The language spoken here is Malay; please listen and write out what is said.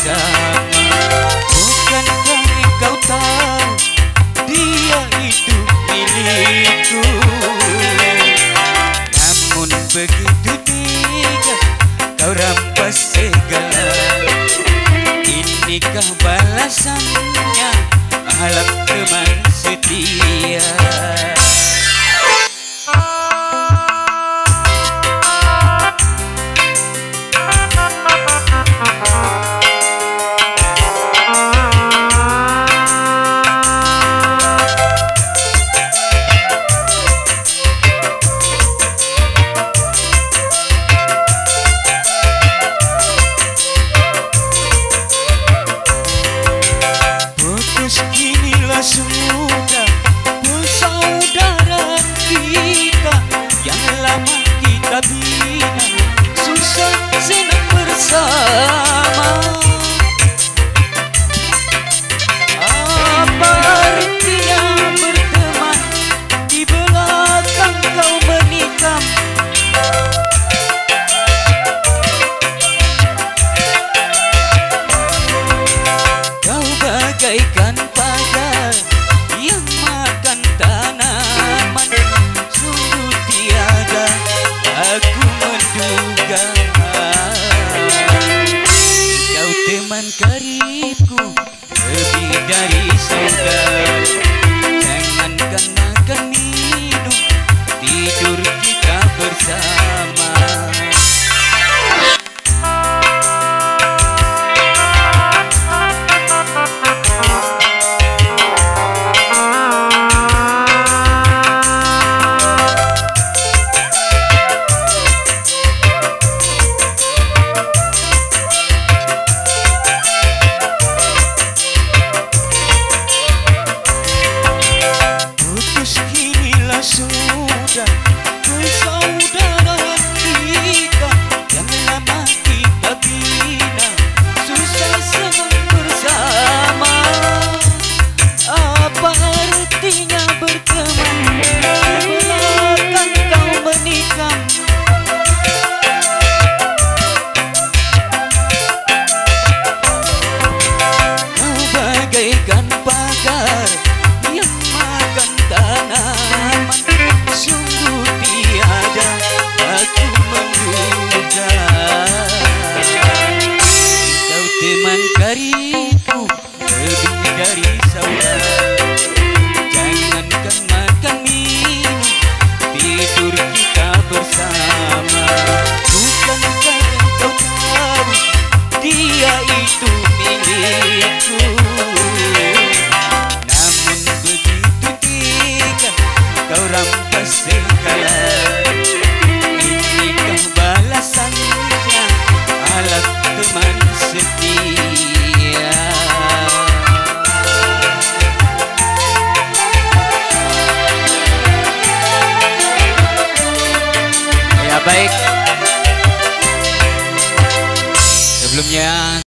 bersama. Bukankah engkau tahu dia itu milikku? Namun begitu tega kau rampas segala. Inikah balasannya, ahlak teman setia? Kinilah sudah bersaudara kita yang lama kita bina, susah senang bersama. Apa artinya berteman di belakang kau menikam? Kau bagaikan pagar yang makan tanaman, sungguh tiada aku menduga. Kau teman karibku, lebih dari saudara. Jangankan makan minum, tidur kita bersama. Sudah persaudaraan kita yang lama kita bina, susah senang bersama. Apa artinya berteman di belakang kau menikam? Kau bagaikan pagar yang makan tanaman, sungguh tiada aku menduga. Kau teman karibku, lebih dari saudara. Jangankan makan minum, tidur kita bersama. Bukankah engkau tahu dia itu milikku? Namun begitu tega kau rampas segala. Inikah balasannya, ahlak teman setia? Ya baik, sebelumnya